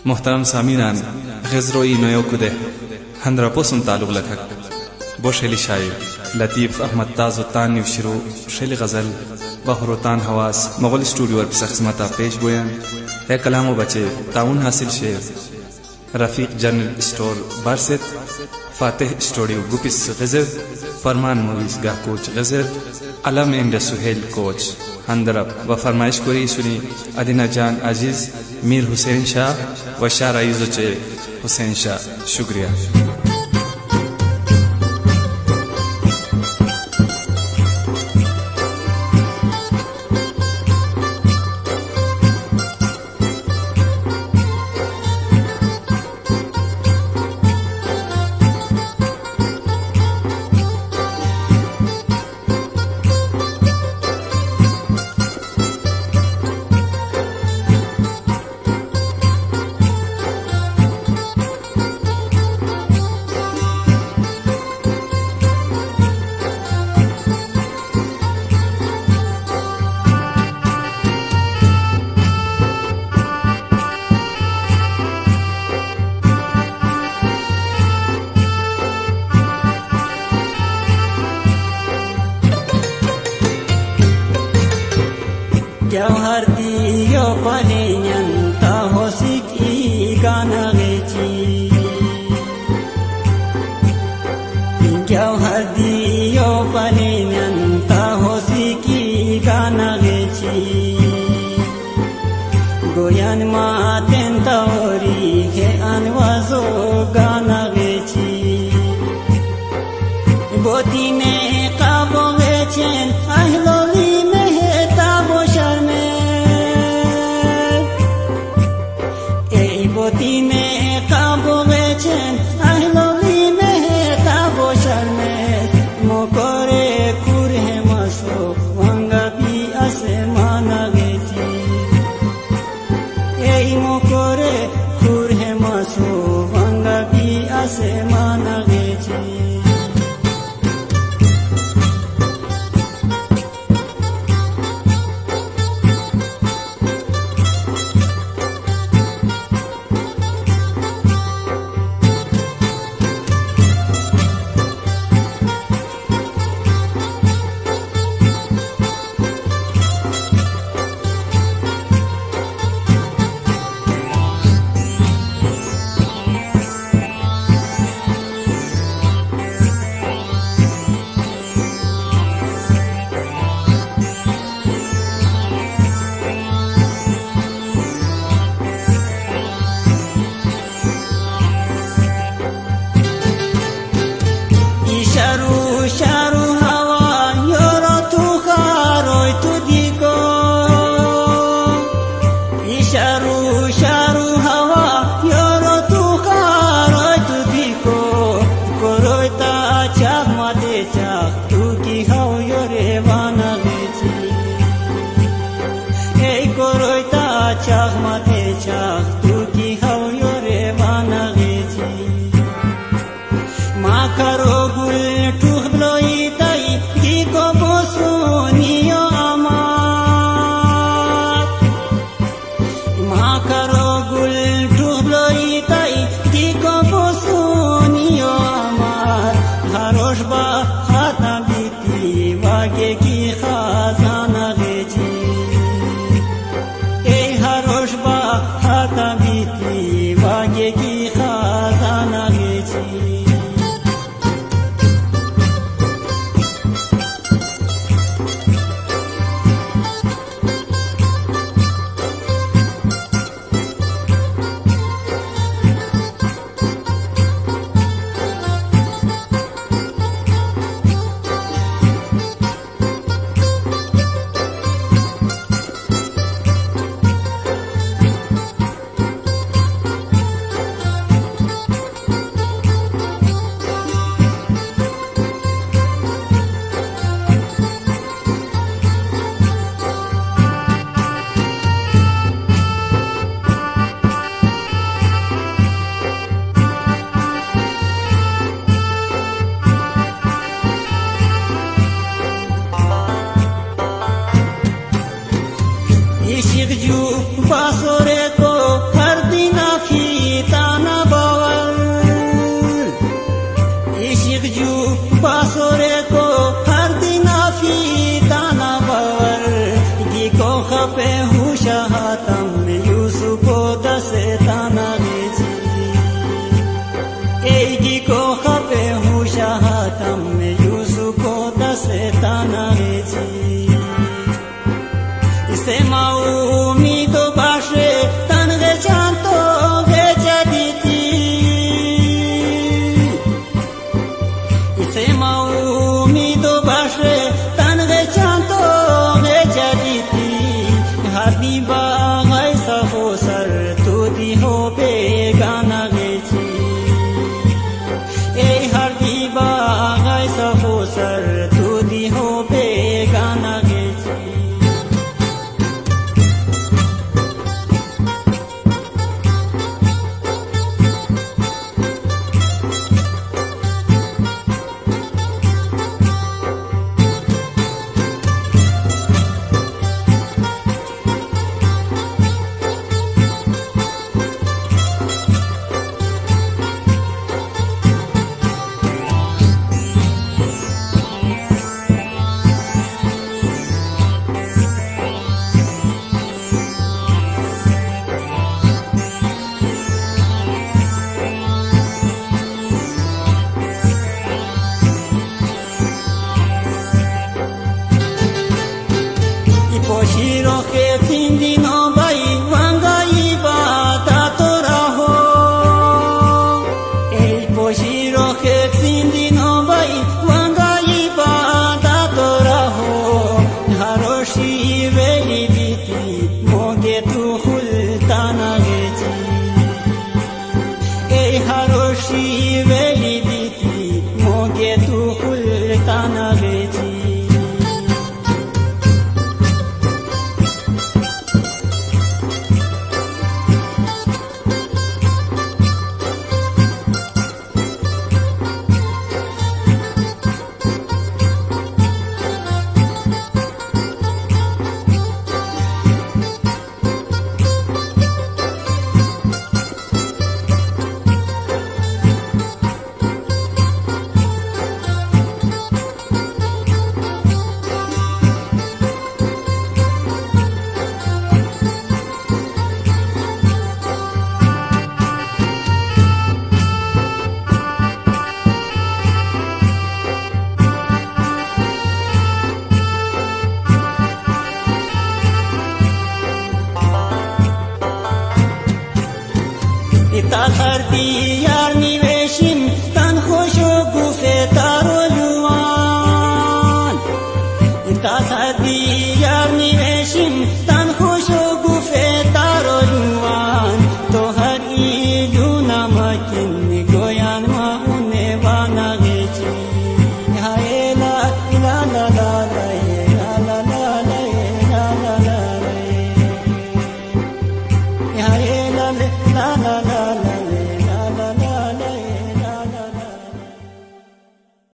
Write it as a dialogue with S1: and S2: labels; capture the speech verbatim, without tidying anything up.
S1: محترم سامینان غزروی نویو کده هندرا پوسن تعلق لکھک بو شیلی شاعر لطیف احمد تاز و تان شروع شیلی غزل بحر و تان حواس مغل اسٹوڈیو اور پس قسمتا پیش گوین اے کلام و بچے تعاون حاصل شیر رفیق جنرل اسٹور بارست فاتح اسٹوڈیو گوپس غزر فرمان موویز گاہ کوچ غزر علم امر سہیل کوچ ہندرب و فرمائش کوری سنی ادینہ جان عزیز میر حسین شاہ و شاہ رئیز چے حسین شاہ شکریہ.
S2: Jauhar diyo palinyan ta hosik igana gechi Jauhar diyo palinyan ta hosik igana gechi Goyan maten taori he anwazo gana gechi Botine kabo gechen ahloli Boti me kabo gechen ahloli me kabo sharme mokore kurhe maso wanga bi asmana gechi ei mokore kurhe maso wanga bi asmana gechi Sharu hawa yoro tu karoi tu diko Sharu sharu hawa yoro tu karoi tu diko Koroi ta chak mate chak tu ki hau yore vana gechi Ei koroi ta chak mate chak tu ki hau yore vana gechi Ma karo gul Ishik ju basore ko har din kape husha hatam Yusupo dase tanagezi Eigi ko kape husha hatam Yusupo dase tanagezi Sema umido bashe tange chanto gecha diti Sema umido bashe tange chanto gecha diti Habiba gaisa ho sar tudi ho be gana gechi Ei Habiba gaisa ho sar tudi ho be gana gechi Shiro ke tindi no bai wanga iba ta toraho El poshiro ke tindi no bai wanga iba ta toraho Haroshi veli biti moge tu hultana gechi Ei haroshi veli biti moge tu hultana gechi Ita sardi yar